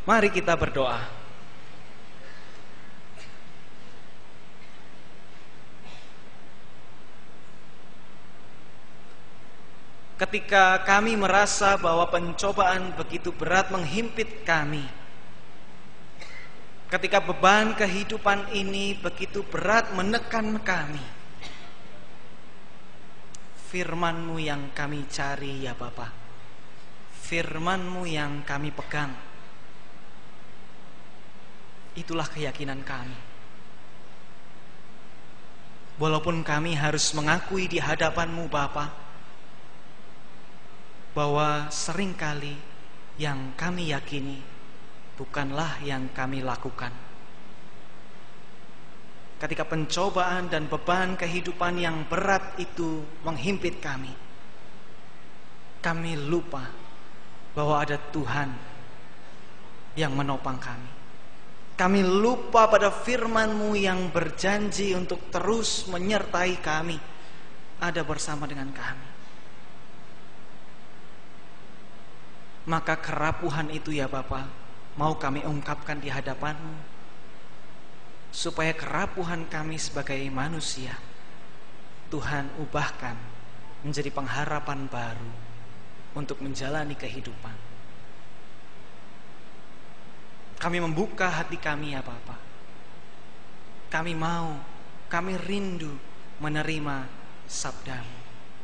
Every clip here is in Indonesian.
Mari kita berdoa. Ketika kami merasa bahwa pencobaan begitu berat menghimpit kami, ketika beban kehidupan ini begitu berat menekan kami, firman-Mu yang kami cari ya Bapa, firman-Mu yang kami pegang. Itulah keyakinan kami. Walaupun kami harus mengakui di hadapan-Mu Bapa, bahwa seringkali yang kami yakini bukanlah yang kami lakukan. Ketika pencobaan dan beban kehidupan yang berat itu menghimpit kami, kami lupa bahwa ada Tuhan yang menopang kami. Kami lupa pada firman-Mu yang berjanji untuk terus menyertai kami, ada bersama dengan kami. Maka kerapuhan itu ya Bapa, mau kami ungkapkan di hadapan-Mu, supaya kerapuhan kami sebagai manusia Tuhan ubahkan menjadi pengharapan baru untuk menjalani kehidupan. Kami membuka hati kami ya Bapa. Kami rindu menerima sabda-Mu.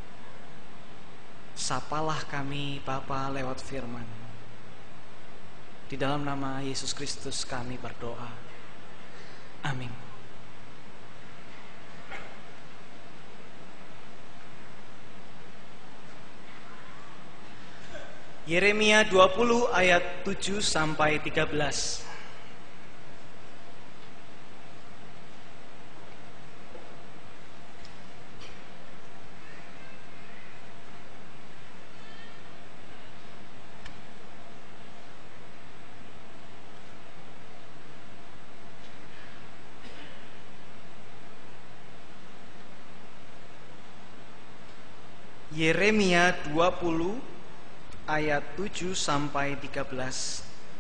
Sapalah kami Bapa lewat firman. Di dalam nama Yesus Kristus kami berdoa. Amin. Yeremia 20 ayat 7 sampai 13. Yeremia 20 ayat 7 sampai 13.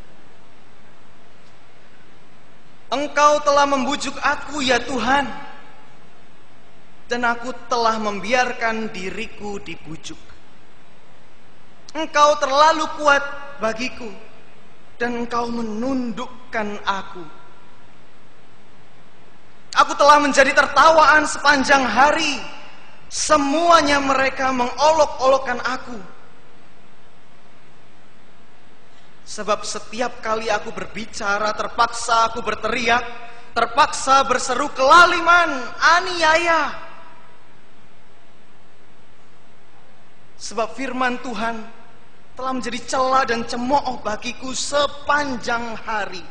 Engkau telah membujuk aku ya Tuhan, dan aku telah membiarkan diriku dibujuk. Engkau terlalu kuat bagiku, dan Engkau menundukkan aku. Aku telah menjadi tertawaan sepanjang hari. Semuanya mereka mengolok-olokkan aku. Sebab setiap kali aku berbicara, terpaksa aku berteriak, terpaksa berseru kelaliman, aniaya. Sebab firman Tuhan telah menjadi celah dan cemooh bagiku sepanjang hari.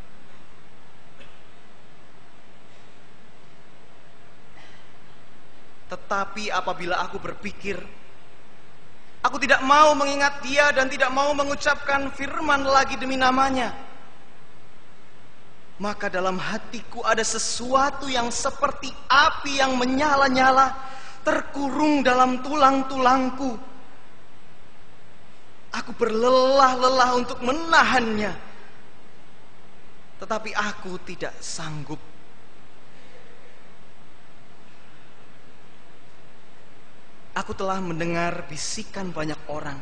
Tetapi apabila aku berpikir, aku tidak mau mengingat Dia dan tidak mau mengucapkan firman lagi demi namanya, maka dalam hatiku ada sesuatu yang seperti api yang menyala-nyala, terkurung dalam tulang-tulangku. Aku berlelah-lelah untuk menahannya, tetapi aku tidak sanggup. Aku telah mendengar bisikan banyak orang.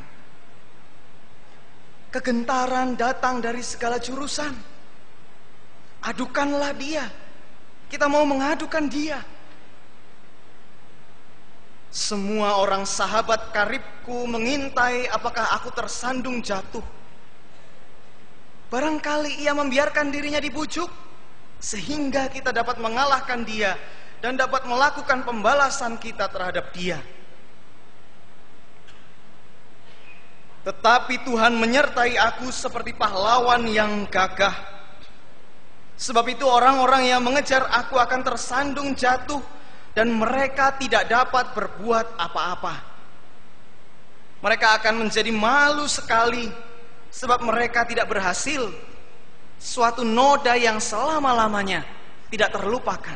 Kegentaran datang dari segala jurusan. Adukanlah Dia. Kita mau mengadukan Dia. Semua orang sahabat karibku mengintai apakah aku tersandung jatuh. Barangkali Ia membiarkan dirinya dibujuk, sehingga kita dapat mengalahkan Dia dan dapat melakukan pembalasan kita terhadap Dia. Tetapi Tuhan menyertai aku seperti pahlawan yang gagah. Sebab itu orang-orang yang mengejar aku akan tersandung jatuh, dan mereka tidak dapat berbuat apa-apa. Mereka akan menjadi malu sekali, sebab mereka tidak berhasil. Suatu noda yang selama-lamanya tidak terlupakan.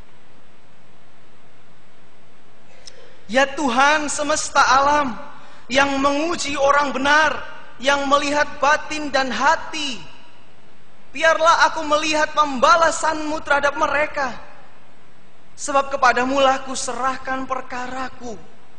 Ya Tuhan semesta alam, yang menguji orang benar, yang melihat batin dan hati, Biarlah aku melihat pembalasan-Mu terhadap mereka, sebab kepadamu-lah ku serahkan perkaraku.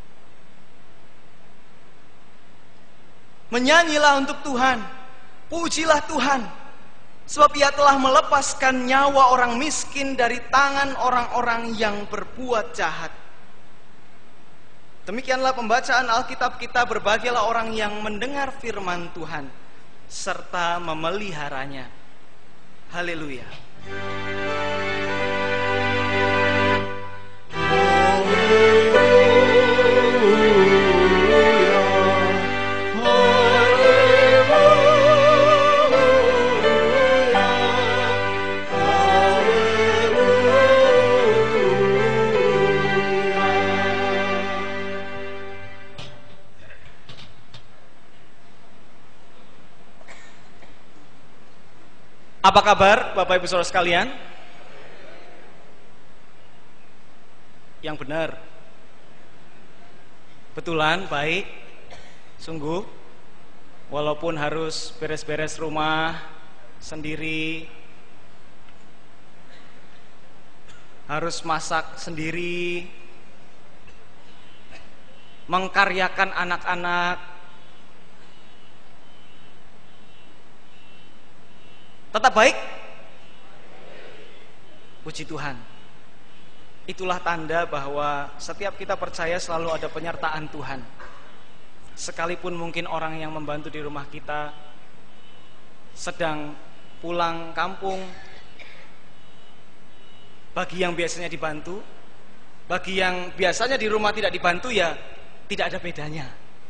Menyanyilah untuk Tuhan, pujilah Tuhan, sebab Ia telah melepaskan nyawa orang miskin dari tangan orang-orang yang berbuat jahat. Demikianlah pembacaan Alkitab kita. Berbahagialah orang yang mendengar firman Tuhan serta memeliharanya. Haleluya. Apa kabar Bapak Ibu Saudara sekalian? Yang benar. Betulan, baik. Sungguh. Walaupun harus beres-beres rumah sendiri, harus masak sendiri, mengkaryakan anak-anak, tetap baik? Puji Tuhan. Itulah tanda bahwa setiap kita percaya selalu ada penyertaan Tuhan. Sekalipun mungkin orang yang membantu di rumah kita sedang pulang kampung, bagi yang biasanya dibantu, bagi yang biasanya di rumah tidak dibantu, ya tidak ada bedanya.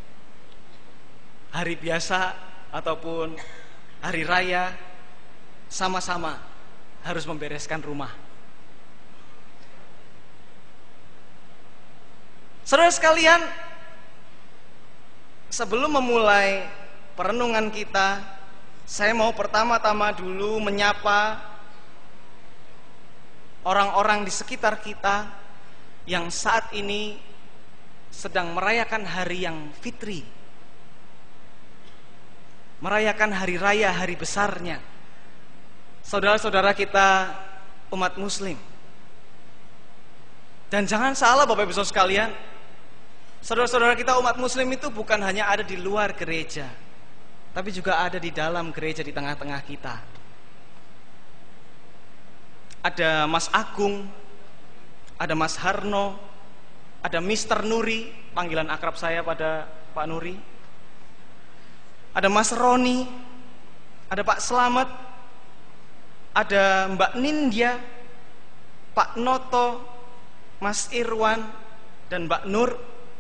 Hari biasa ataupun hari raya, sama-sama harus membereskan rumah. Saudara sekalian, sebelum memulai perenungan kita, saya mau pertama-tama dulu menyapa orang-orang di sekitar kita yang saat ini sedang merayakan hari yang fitri, merayakan hari raya, hari besarnya. Saudara-saudara kita umat muslim. Dan jangan salah Bapak Ibu Saudara sekalian, saudara-saudara kita umat muslim itu bukan hanya ada di luar gereja, tapi juga ada di dalam gereja, di tengah-tengah kita. Ada Mas Agung, ada Mas Harno, ada Mr. Nuri, panggilan akrab saya pada Pak Nuri, ada Mas Roni, ada Pak Slamet, ada Mbak Nindya, Pak Noto, Mas Irwan, dan Mbak Nur.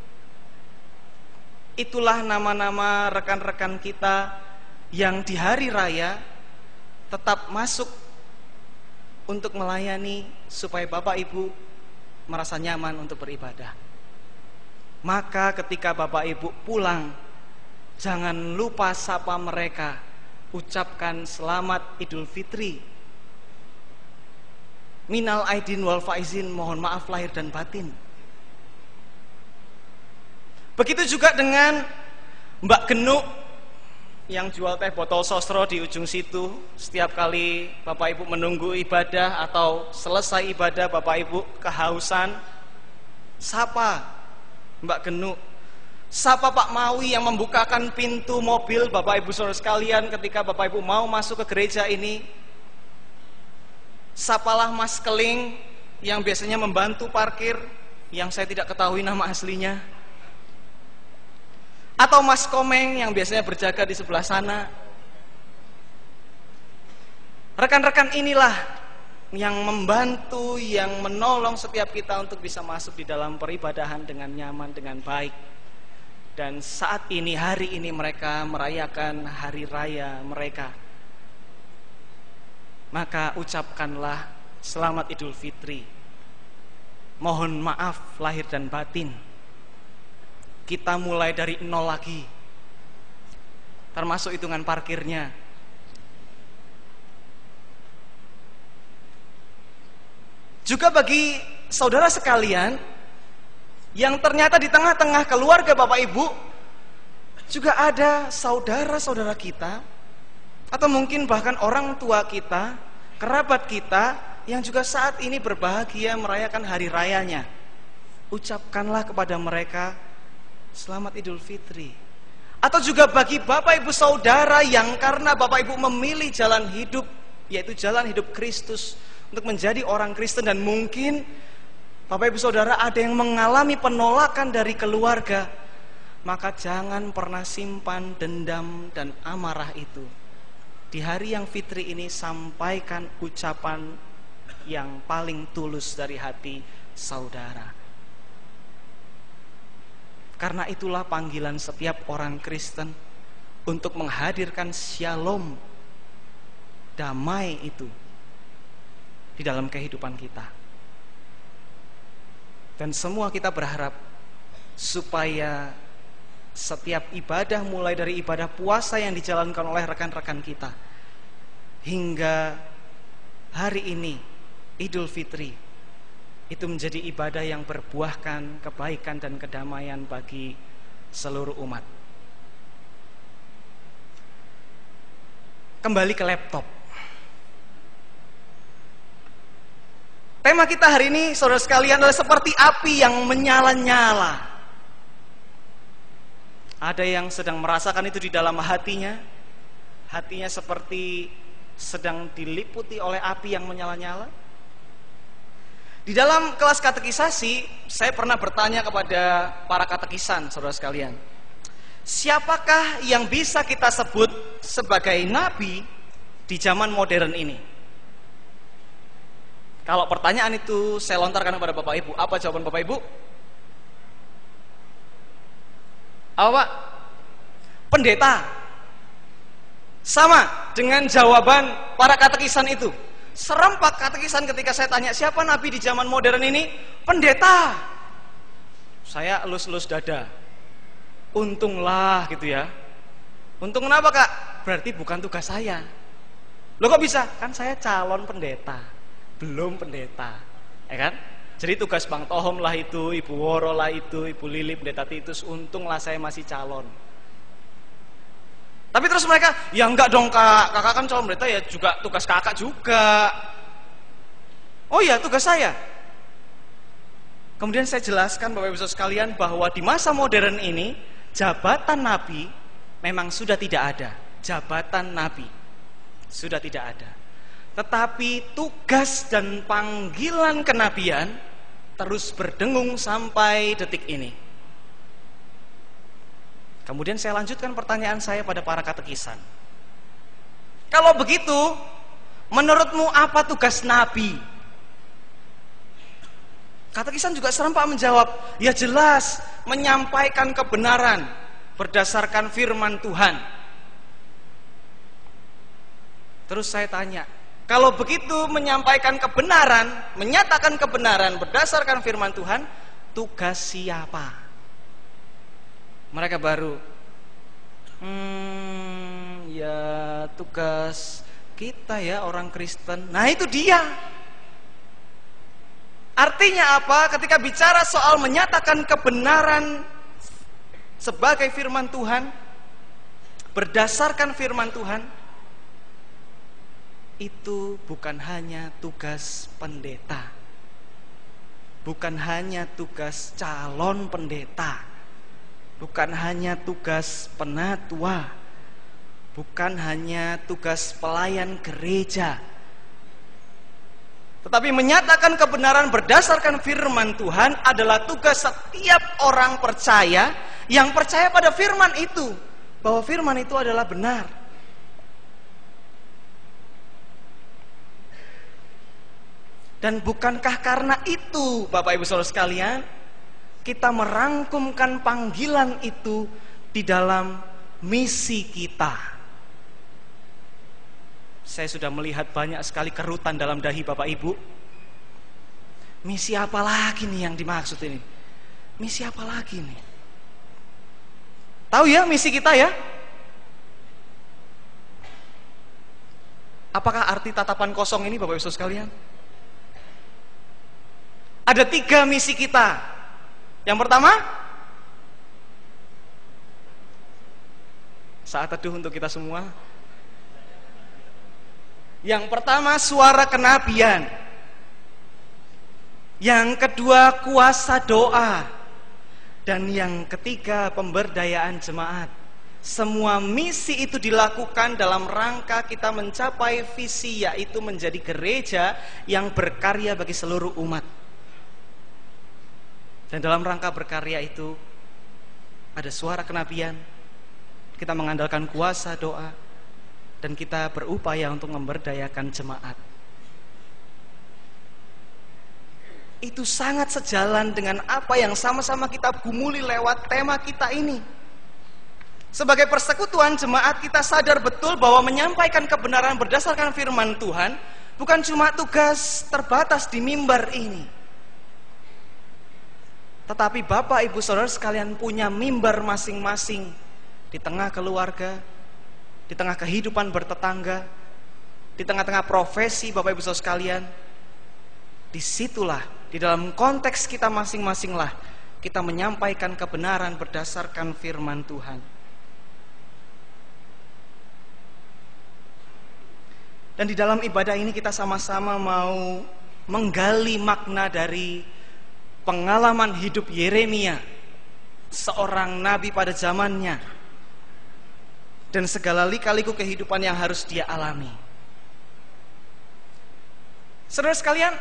Itulah nama-nama rekan-rekan kita yang di hari raya tetap masuk untuk melayani supaya Bapak Ibu merasa nyaman untuk beribadah. Maka ketika Bapak Ibu pulang, jangan lupa sapa mereka, ucapkan selamat Idul Fitri. Minal aidin wal faizin, mohon maaf lahir dan batin. Begitu juga dengan Mbak Genuk yang jual teh botol sosro di ujung situ. Setiap kali Bapak Ibu menunggu ibadah atau selesai ibadah, Bapak Ibu kehausan, sapa Mbak Genuk. Sapa Pak Mawi yang membukakan pintu mobil Bapak Ibu Saudara sekalian ketika Bapak Ibu mau masuk ke gereja ini. Sapalah Mas Keling yang biasanya membantu parkir, yang saya tidak ketahui nama aslinya. Atau Mas Komeng yang biasanya berjaga di sebelah sana. Rekan-rekan inilah yang membantu, yang menolong setiap kita untuk bisa masuk di dalam peribadahan dengan nyaman, dengan baik. Dan saat ini, hari ini mereka merayakan hari raya mereka. Maka ucapkanlah selamat Idul Fitri. Mohon maaf lahir dan batin. Kita mulai dari nol lagi, termasuk hitungan parkirnya. Juga bagi saudara sekalian yang ternyata di tengah-tengah keluarga Bapak Ibu juga ada saudara-saudara kita Atau mungkin bahkan orang tua kita, kerabat kita yang juga saat ini berbahagia merayakan hari rayanya. Ucapkanlah kepada mereka selamat Idul Fitri. Atau juga bagi Bapak Ibu Saudara yang karena Bapak Ibu memilih jalan hidup, yaitu jalan hidup Kristus, untuk menjadi orang Kristen, dan mungkin Bapak Ibu Saudara ada yang mengalami penolakan dari keluarga, maka jangan pernah simpan dendam dan amarah itu. Di hari yang fitri ini sampaikan ucapan yang paling tulus dari hati saudara. Karena itulah panggilan setiap orang Kristen untuk menghadirkan shalom, damai itu di dalam kehidupan kita. Dan semua kita berharap supaya setiap ibadah, mulai dari ibadah puasa yang dijalankan oleh rekan-rekan kita hingga hari ini Idul Fitri, itu menjadi ibadah yang berbuahkan kebaikan dan kedamaian bagi seluruh umat. Kembali ke laptop. Tema kita hari ini, saudara sekalian, adalah seperti api yang menyala-nyala. Ada yang sedang merasakan itu di dalam hatinya. Hatinya seperti sedang diliputi oleh api yang menyala-nyala. Di dalam kelas katekisasi, saya pernah bertanya kepada para katekisan, saudara sekalian, siapakah yang bisa kita sebut sebagai nabi di zaman modern ini? Kalau pertanyaan itu saya lontarkan kepada Bapak Ibu, apa jawaban Bapak Ibu? Apa? Pendeta. Sama dengan jawaban para katekisan itu. Serempak katekisan ketika saya tanya siapa nabi di zaman modern ini? Pendeta. Saya elus-elus dada. Untunglah gitu ya. Untung kenapa Kak? Berarti bukan tugas saya. Loh kok bisa? Kan saya calon pendeta, belum pendeta, ya kan? Jadi tugas Bang Tohom lah itu, Ibu Woro lah itu, Ibu Lili pendeta Titus, untunglah saya masih calon. Tapi terus mereka, ya enggak dong Kak, kakak kan calon pendeta, ya juga tugas kakak juga. Oh iya, tugas saya. Kemudian saya jelaskan Bapak Ibu sekalian bahwa di masa modern ini jabatan nabi memang sudah tidak ada. Jabatan nabi sudah tidak ada. Tetapi tugas dan panggilan kenabian terus berdengung sampai detik ini. Kemudian saya lanjutkan pertanyaan saya pada para katekisan. Kalau begitu, menurutmu apa tugas nabi? Katekisan juga serempak menjawab, ya jelas menyampaikan kebenaran berdasarkan firman Tuhan. Terus saya tanya, kalau begitu menyampaikan kebenaran, menyatakan kebenaran berdasarkan firman Tuhan, tugas siapa? Mereka baru, ya tugas kita ya orang Kristen. Nah itu dia. Artinya apa? Ketika bicara soal menyatakan kebenaran sebagai firman Tuhan, berdasarkan firman Tuhan, itu bukan hanya tugas pendeta, bukan hanya tugas calon pendeta, bukan hanya tugas penatua, bukan hanya tugas pelayan gereja, tetapi menyatakan kebenaran berdasarkan firman Tuhan adalah tugas setiap orang percaya yang percaya pada firman itu, bahwa firman itu adalah benar. Dan bukankah karena itu, Bapak Ibu Saudara sekalian, kita merangkumkan panggilan itu di dalam misi kita. Saya sudah melihat banyak sekali kerutan dalam dahi Bapak Ibu. Misi apa lagi nih yang dimaksud ini? Misi apa lagi nih? Tahu ya misi kita ya? Apakah arti tatapan kosong ini Bapak Ibu Saudara sekalian? Ada 3 misi kita. Yang pertama, saat teduh untuk kita semua. Yang pertama suara kenabian. Yang kedua kuasa doa. Dan yang ketiga pemberdayaan jemaat. Semua misi itu dilakukan dalam rangka kita mencapai visi, yaitu menjadi gereja yang berkarya bagi seluruh umat. Dan dalam rangka berkarya itu ada suara kenabian, kita mengandalkan kuasa doa, dan kita berupaya untuk memberdayakan jemaat. Itu sangat sejalan dengan apa yang sama-sama kita gumuli lewat tema kita ini. Sebagai persekutuan jemaat, kita sadar betul bahwa menyampaikan kebenaran berdasarkan firman Tuhan bukan cuma tugas terbatas di mimbar ini, tetapi Bapak Ibu Saudara sekalian punya mimbar masing-masing di tengah keluarga, di tengah kehidupan bertetangga, di tengah-tengah profesi Bapak Ibu Saudara sekalian. Disitulah, di dalam konteks kita masing-masing lah kita menyampaikan kebenaran berdasarkan firman Tuhan. Dan di dalam ibadah ini kita sama-sama mau menggali makna dari pengalaman hidup Yeremia, seorang nabi pada zamannya, dan segala lika-liku kehidupan yang harus dia alami. Saudara sekalian,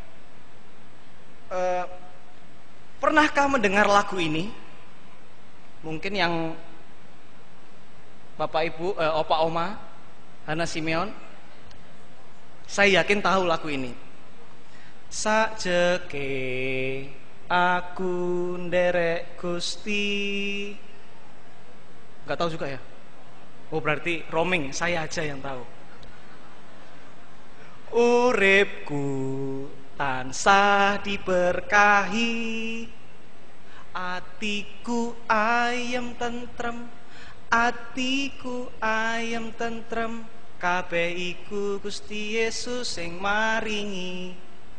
pernahkah mendengar lagu ini? Mungkin yang Bapak Ibu, Opa Oma, Hana Simeon, saya yakin tahu lagu ini. Sajeke aku nderek Gusti. Gak tahu juga ya? Oh berarti roaming, saya aja yang tahu. Uripku tansah diberkahi, atiku ayem tentrem, atiku ayem tentrem, kabeh iku Gusti Yesus sing maringi.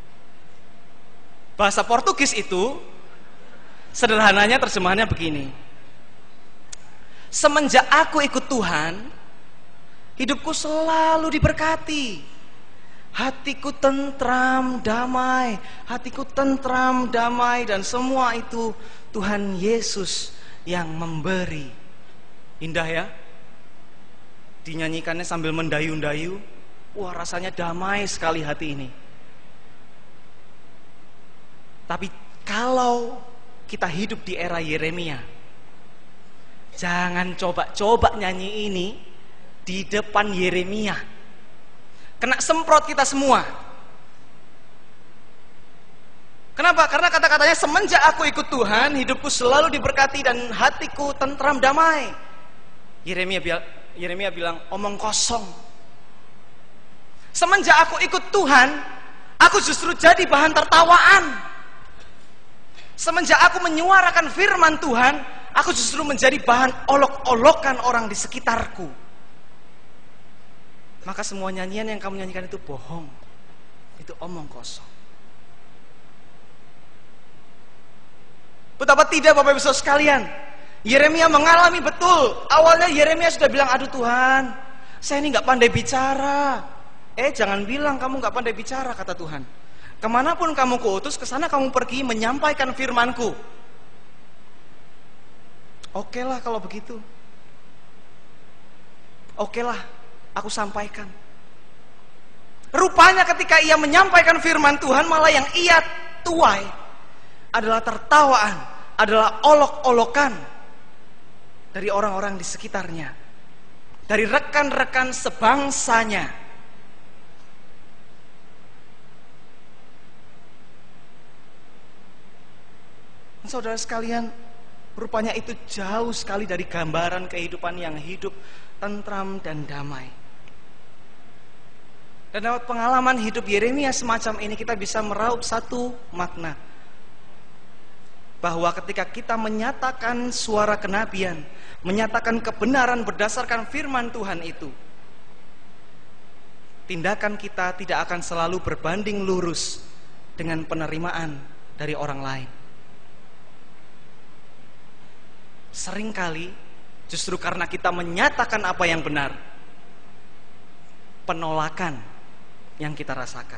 Bahasa Portugis itu sederhananya terjemahannya begini: semenjak aku ikut Tuhan, hidupku selalu diberkati. Hatiku tentram, damai. Hatiku tentram, damai. Dan semua itu Tuhan Yesus yang memberi. Indah ya? Dinyanyikannya sambil mendayu-dayu. Wah, rasanya damai sekali hati ini. Tapi kalau kita hidup di era Yeremia, jangan coba-coba nyanyi ini di depan Yeremia. Kena semprot kita semua. Kenapa? Karena kata-katanya semenjak aku ikut Tuhan, hidupku selalu diberkati dan hatiku tentram damai. Yeremia bilang omong kosong. Semenjak aku ikut Tuhan, aku justru jadi bahan tertawaan. Semenjak aku menyuarakan firman Tuhan, aku justru menjadi bahan olok-olokan orang di sekitarku. Maka semua nyanyian yang kamu nyanyikan itu bohong. Itu omong kosong. Betapa tidak Bapak Ibu Saudara sekalian, Yeremia mengalami betul. Awalnya Yeremia sudah bilang, aduh Tuhan, saya ini gak pandai bicara. Jangan bilang kamu gak pandai bicara, kata Tuhan. Kemanapun kamu kuutus, kesana kamu pergi menyampaikan firmanku. Oke lah kalau begitu. Oke lah, aku sampaikan. Rupanya ketika ia menyampaikan firman Tuhan, malah yang ia tuai adalah tertawaan, adalah olok-olokan dari orang-orang di sekitarnya, dari rekan-rekan sebangsanya. Saudara sekalian, rupanya itu jauh sekali dari gambaran kehidupan yang hidup tentram dan damai. Dan lewat pengalaman hidup Yeremia semacam ini, kita bisa meraup satu makna, bahwa ketika kita menyatakan suara kenabian, menyatakan kebenaran berdasarkan firman Tuhan itu, tindakan kita tidak akan selalu berbanding lurus dengan penerimaan dari orang lain. Seringkali justru karena kita menyatakan apa yang benar, penolakan yang kita rasakan.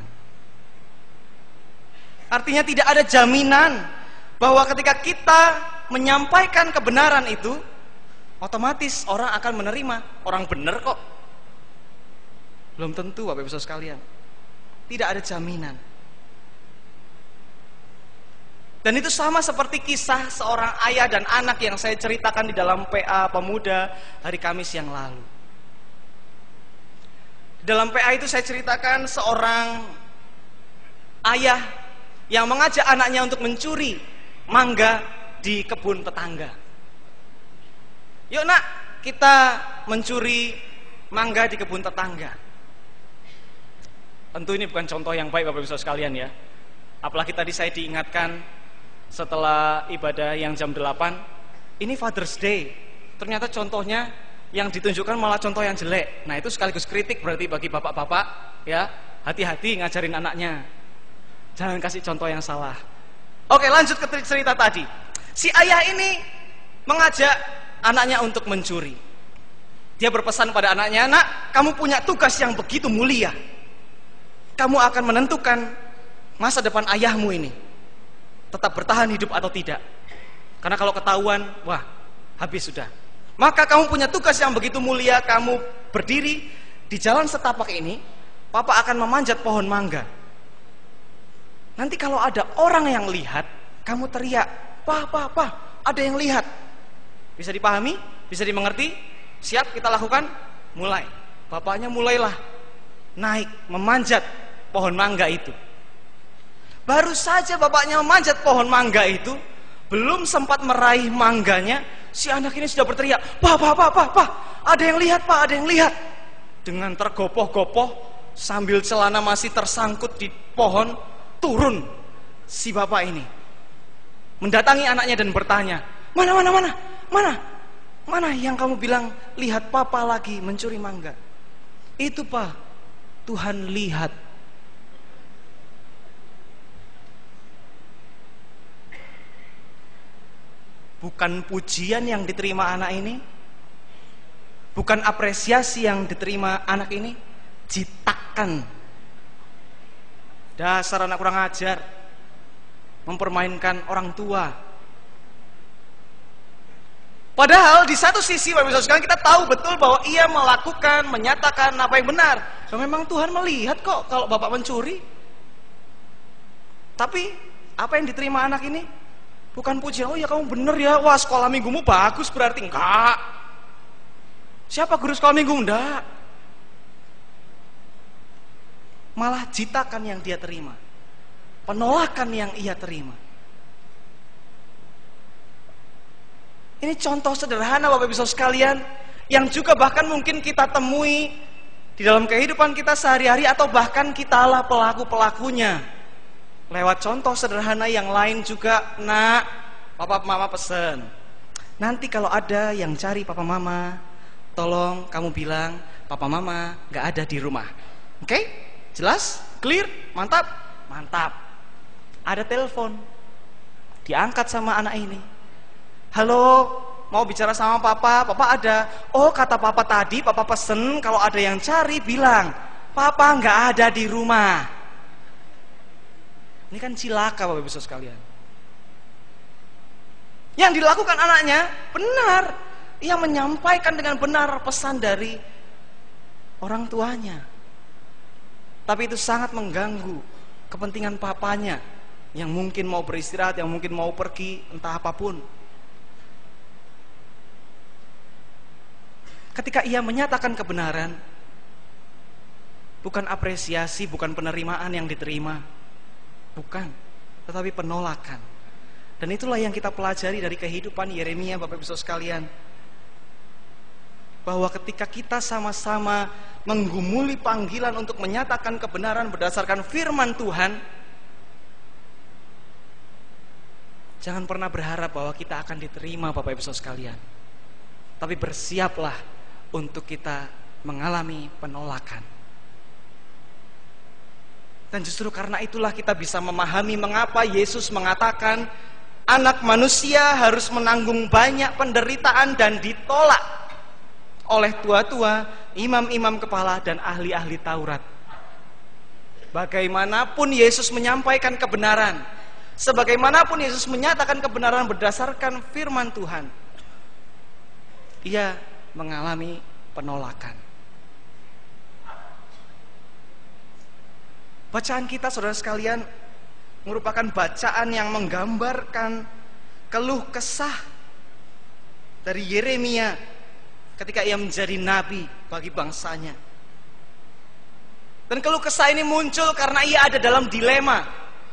Artinya tidak ada jaminan bahwa ketika kita menyampaikan kebenaran itu, otomatis orang akan menerima. Orang benar kok. Belum tentu, Bapak Ibu Saudara sekalian. Tidak ada jaminan. Dan itu sama seperti kisah seorang ayah dan anak yang saya ceritakan di dalam PA Pemuda hari Kamis yang lalu. Dalam PA itu saya ceritakan seorang ayah yang mengajak anaknya untuk mencuri mangga di kebun tetangga. Yuk nak, kita mencuri mangga di kebun tetangga. Tentu ini bukan contoh yang baik Bapak Ibu Saudara sekalian ya. Apalagi tadi saya diingatkan setelah ibadah yang jam 8, ini Father's Day. Ternyata contohnya yang ditunjukkan malah contoh yang jelek. Nah itu sekaligus kritik berarti bagi bapak-bapak ya. Hati-hati ngajarin anaknya. Jangan kasih contoh yang salah. Oke, lanjut ke cerita tadi. Si ayah ini mengajak anaknya untuk mencuri. Dia berpesan pada anaknya, "Nak, kamu punya tugas yang begitu mulia. Kamu akan menentukan masa depan ayahmu ini. Tetap bertahan hidup atau tidak. Karena kalau ketahuan, wah, habis sudah. Maka kamu punya tugas yang begitu mulia. Kamu berdiri di jalan setapak ini, Papa akan memanjat pohon mangga. Nanti kalau ada orang yang lihat, kamu teriak, 'Pa, ada yang lihat.' Bisa dipahami? Bisa dimengerti? Siap kita lakukan? Mulai. Bapaknya mulailah naik, memanjat pohon mangga itu. Baru saja bapaknya memanjat pohon mangga itu, belum sempat meraih mangganya, si anak ini sudah berteriak, 'Pa, ada yang lihat, Pak, ada yang lihat.' Dengan tergopoh-gopoh, sambil celana masih tersangkut di pohon, turun si bapak ini. Mendatangi anaknya dan bertanya, Mana yang kamu bilang lihat Papa lagi mencuri mangga?" "Itu, Pak, Tuhan lihat." Bukan pujian yang diterima anak ini, bukan apresiasi yang diterima anak ini, jitakan. Dasar anak kurang ajar, mempermainkan orang tua. Padahal di satu sisi Bapak Ibu Saudara sekalian, kita tahu betul bahwa ia melakukan, menyatakan apa yang benar. Dan memang Tuhan melihat kok kalau bapak mencuri. Tapi apa yang diterima anak ini? Bukan pujian, "Oh ya kamu bener ya, wah sekolah minggumu bagus berarti." Enggak. Siapa guru sekolah minggu? Enggak. Malah jitakan yang dia terima, penolakan yang ia terima. Ini contoh sederhana Bapak Ibu Saudara sekalian, yang juga bahkan mungkin kita temui di dalam kehidupan kita sehari-hari, atau bahkan kitalah pelaku-pelakunya. Lewat contoh sederhana yang lain juga. "Nak, Papa Mama pesen, nanti kalau ada yang cari Papa Mama, tolong kamu bilang Papa Mama gak ada di rumah." Oke? Jelas? Clear? Mantap? Mantap. Ada telepon, diangkat sama anak ini. "Halo, mau bicara sama Papa. Papa ada." "Oh, kata Papa tadi, Papa pesen kalau ada yang cari bilang Papa gak ada di rumah." Ini kan cilaka Bapak Ibu Saudara sekalian. Yang dilakukan anaknya benar. Ia menyampaikan dengan benar pesan dari orang tuanya. Tapi itu sangat mengganggu kepentingan papanya yang mungkin mau beristirahat, yang mungkin mau pergi, entah apapun. Ketika ia menyatakan kebenaran, bukan apresiasi, bukan penerimaan yang diterima, bukan, tetapi penolakan. Dan itulah yang kita pelajari dari kehidupan Yeremia Bapak Ibu Saudara sekalian, bahwa ketika kita sama-sama menggumuli panggilan untuk menyatakan kebenaran berdasarkan firman Tuhan, jangan pernah berharap bahwa kita akan diterima Bapak Ibu Saudara sekalian. Tapi bersiaplah untuk kita mengalami penolakan. Dan justru karena itulah kita bisa memahami mengapa Yesus mengatakan anak manusia harus menanggung banyak penderitaan dan ditolak oleh tua-tua, imam-imam kepala, dan ahli-ahli Taurat. Bagaimanapun Yesus menyampaikan kebenaran, sebagaimanapun Yesus menyatakan kebenaran berdasarkan firman Tuhan, ia mengalami penolakan. Bacaan kita, saudara sekalian, merupakan bacaan yang menggambarkan keluh kesah dari Yeremia ketika ia menjadi nabi bagi bangsanya. Dan keluh kesah ini muncul karena ia ada dalam dilema.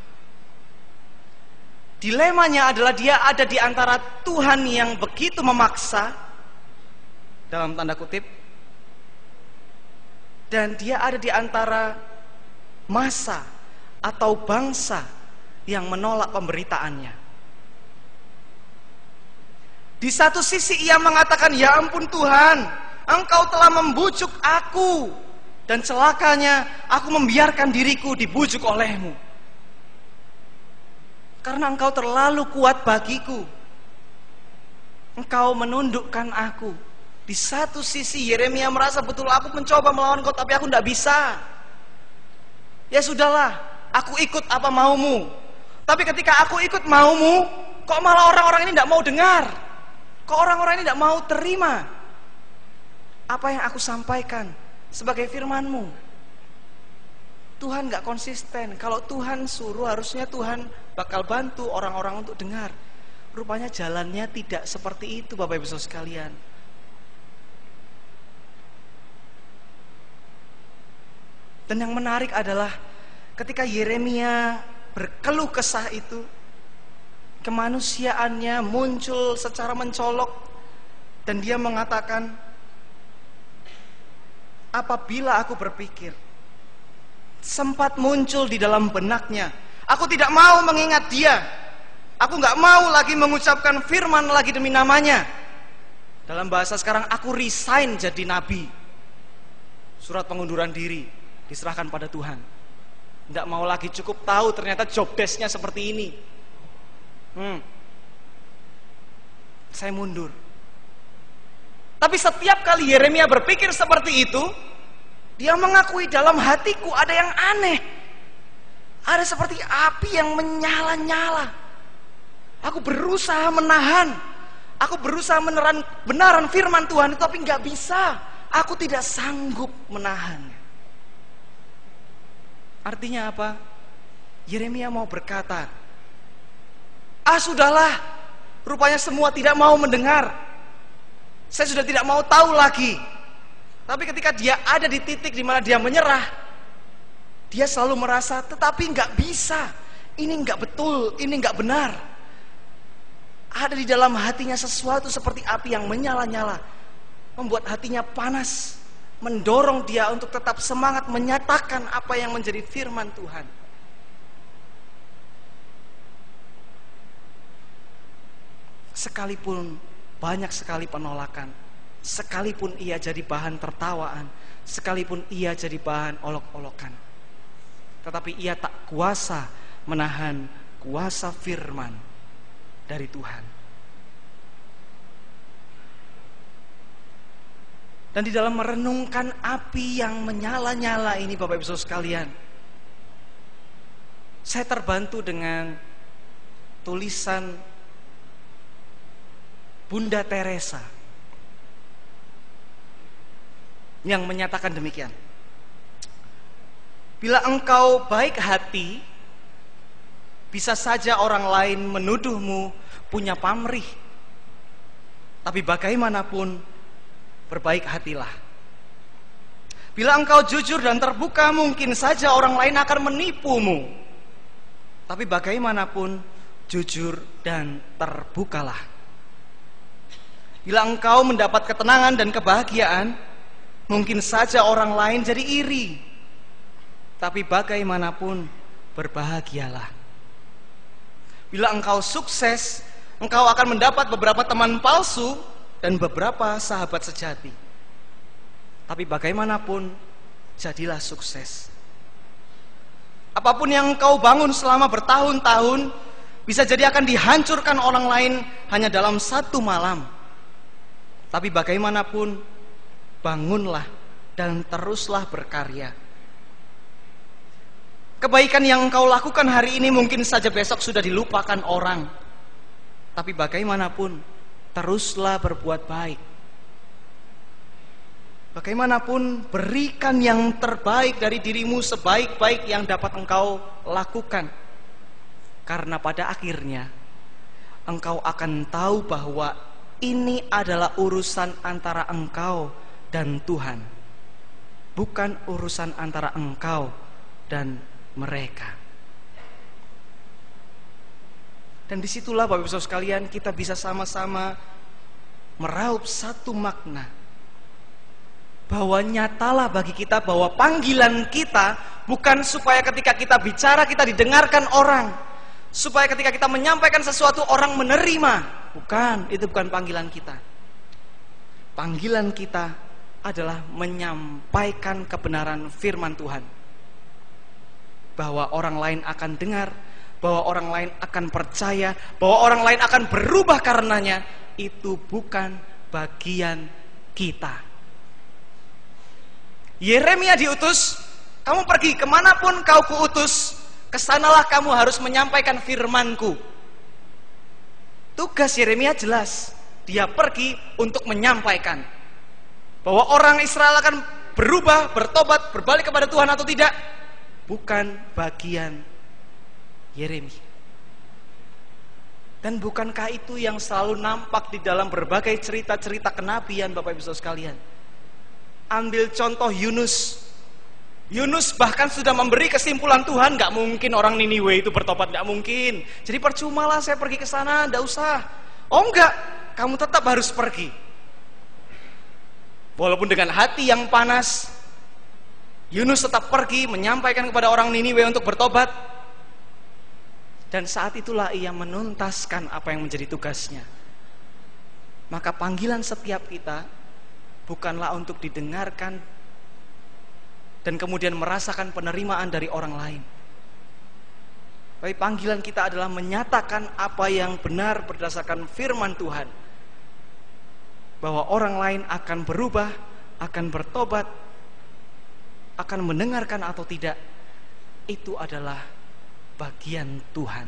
Dilemanya adalah dia ada di antara Tuhan yang begitu memaksa, dalam tanda kutip, dan dia ada di antara masa atau bangsa yang menolak pemberitaannya. Di satu sisi ia mengatakan, ya ampun Tuhan, Engkau telah membujuk aku, dan celakanya aku membiarkan diriku dibujuk oleh-Mu. Karena Engkau terlalu kuat bagiku, Engkau menundukkan aku. Di satu sisi Yeremia merasa betul, aku mencoba melawan Engkau tapi aku tidak bisa. Ya sudahlah, aku ikut apa maumu. Tapi ketika aku ikut maumu, kok malah orang-orang ini tidak mau dengar? Kok orang-orang ini tidak mau terima apa yang aku sampaikan sebagai firman-Mu? Tuhan gak konsisten. Kalau Tuhan suruh, harusnya Tuhan bakal bantu orang-orang untuk dengar. Rupanya jalannya tidak seperti itu, Bapak Ibu Saudara sekalian. Dan yang menarik adalah ketika Yeremia berkeluh kesah itu, kemanusiaannya muncul secara mencolok, dan dia mengatakan, apabila aku berpikir, sempat muncul di dalam benaknya, aku tidak mau mengingat dia, aku gak mau lagi mengucapkan firman lagi demi namanya. Dalam bahasa sekarang, aku resign jadi nabi. Surat pengunduran diri diserahkan pada Tuhan. Tidak mau lagi, cukup tahu ternyata job desk-nya seperti ini. Saya mundur. Tapi setiap kali Yeremia berpikir seperti itu, dia mengakui dalam hatiku ada yang aneh. Ada seperti api yang menyala-nyala. Aku berusaha menahan, aku berusaha benaran firman Tuhan itu, tapi gak bisa. Aku tidak sanggup menahan. Artinya apa? Yeremia mau berkata, sudahlah, rupanya semua tidak mau mendengar. Saya sudah tidak mau tahu lagi. Tapi ketika dia ada di titik di mana dia menyerah, dia selalu merasa, tetapi nggak bisa, ini nggak betul, ini nggak benar. Ada di dalam hatinya sesuatu seperti api yang menyala-nyala, membuat hatinya panas, mendorong dia untuk tetap semangat menyatakan apa yang menjadi firman Tuhan. Sekalipun banyak sekali penolakan, sekalipun ia jadi bahan tertawaan, sekalipun ia jadi bahan olok-olokan, tetapi ia tak kuasa menahan kuasa firman dari Tuhan. Dan di dalam merenungkan api yang menyala-nyala ini, Bapak Ibu Saudara sekalian, saya terbantu dengan tulisan Bunda Teresa yang menyatakan demikian. Bila engkau baik hati, bisa saja orang lain menuduhmu punya pamrih. Tapi bagaimanapun, berbaik hatilah. Bila engkau jujur dan terbuka, mungkin saja orang lain akan menipumu. Tapi bagaimanapun, jujur dan terbukalah. Bila engkau mendapat ketenangan dan kebahagiaan, mungkin saja orang lain jadi iri. Tapi bagaimanapun, berbahagialah. Bila engkau sukses, engkau akan mendapat beberapa teman palsu dan beberapa sahabat sejati. Tapi bagaimanapun, jadilah sukses. Apapun yang engkau bangun selama bertahun-tahun, bisa jadi akan dihancurkan orang lain hanya dalam satu malam. Tapi bagaimanapun, bangunlah dan teruslah berkarya. Kebaikan yang engkau lakukan hari ini mungkin saja besok sudah dilupakan orang. Tapi bagaimanapun, teruslah berbuat baik. Bagaimanapun, berikan yang terbaik dari dirimu sebaik-baik yang dapat engkau lakukan. Karena pada akhirnya engkau akan tahu bahwa ini adalah urusan antara engkau dan Tuhan, bukan urusan antara engkau dan mereka. Dan disitulah Bapak Ibu Saudara sekalian, kita bisa sama-sama meraup satu makna, bahwa nyatalah bagi kita bahwa panggilan kita bukan supaya ketika kita bicara kita didengarkan orang, supaya ketika kita menyampaikan sesuatu orang menerima. Bukan, itu bukan panggilan kita. Panggilan kita adalah menyampaikan kebenaran firman Tuhan, bahwa orang lain akan dengar, bahwa orang lain akan percaya, bahwa orang lain akan berubah karenanya. Itu bukan bagian kita. Yeremia diutus, kamu pergi kemanapun kau kuutus, kesanalah kamu harus menyampaikan firmanku. Tugas Yeremia jelas, dia pergi untuk menyampaikan bahwa orang Israel akan berubah, bertobat, berbalik kepada Tuhan atau tidak, bukan bagian Yeremia. Dan bukankah itu yang selalu nampak di dalam berbagai cerita-cerita kenabian, Bapak Ibu Saudara sekalian? Ambil contoh Yunus. Yunus bahkan sudah memberi kesimpulan, Tuhan, gak mungkin orang Niniwe itu bertobat, gak mungkin. Jadi percumalah saya pergi ke sana, gak usah. Oh enggak, kamu tetap harus pergi. Walaupun dengan hati yang panas, Yunus tetap pergi menyampaikan kepada orang Niniwe untuk bertobat. Dan saat itulah ia menuntaskan apa yang menjadi tugasnya. Maka panggilan setiap kita bukanlah untuk didengarkan dan kemudian merasakan penerimaan dari orang lain. Tapi panggilan kita adalah menyatakan apa yang benar berdasarkan firman Tuhan, bahwa orang lain akan berubah, akan bertobat, akan mendengarkan atau tidak, itu adalah bagian Tuhan.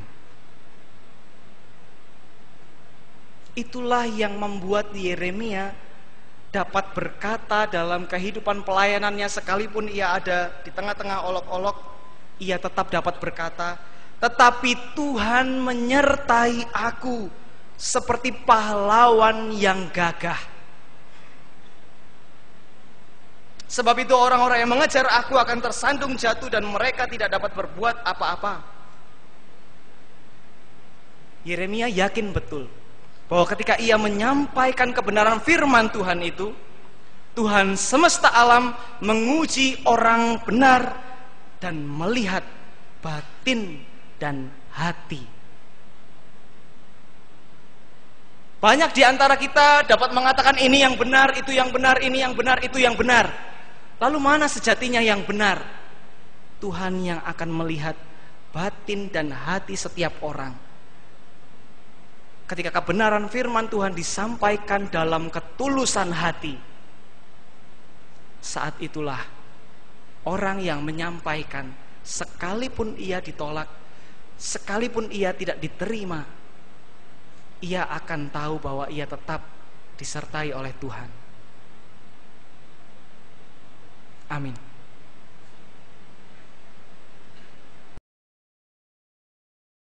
Itulah yang membuat Yeremia dapat berkata dalam kehidupan pelayanannya, sekalipun ia ada di tengah-tengah olok-olok, ia tetap dapat berkata, tetapi Tuhan menyertai aku seperti pahlawan yang gagah. Sebab itu orang-orang yang mengejar aku akan tersandung jatuh dan mereka tidak dapat berbuat apa-apa. Yeremia yakin betul bahwa ketika ia menyampaikan kebenaran firman Tuhan itu, Tuhan semesta alam menguji orang benar dan melihat batin dan hati. Banyak di antara kita dapat mengatakan ini yang benar, itu yang benar, ini yang benar, itu yang benar. Lalu mana sejatinya yang benar? Tuhan yang akan melihat batin dan hati setiap orang. Ketika kebenaran firman Tuhan disampaikan dalam ketulusan hati, saat itulah orang yang menyampaikan, sekalipun ia ditolak, sekalipun ia tidak diterima, ia akan tahu bahwa ia tetap disertai oleh Tuhan. Amin.